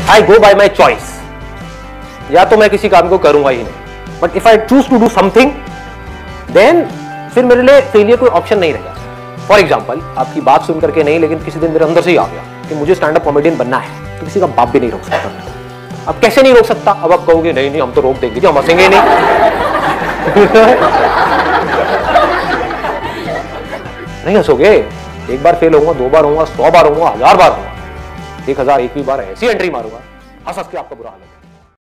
I go bye my choice, या तो मैं किसी काम को करूंगा ही नहीं, but if I choose to do something then फिर मेरे लिए फेलियर कोई ऑप्शन नहीं रहेगा। फॉर एग्जाम्पल, आपकी बात सुन करके नहीं, लेकिन किसी दिन मेरे अंदर से ही आ गया कि मुझे स्टैंड अप कॉमेडियन बनना है, तो किसी का बाप भी नहीं रोक सकता। अब कैसे नहीं रोक सकता? अब आप कहोगे नहीं नहीं हम तो रोक देंगे, हम हंसेंगे नहीं। नहीं हंसोगे, एक बार फेल होऊंगा, 2 बार होऊंगा, 100 बार होऊंगा, 1000 बार होऊंगा, 1001वीं बार ऐसी एंट्री मारूंगा, हंस हंस के आपका बुरा हाल है।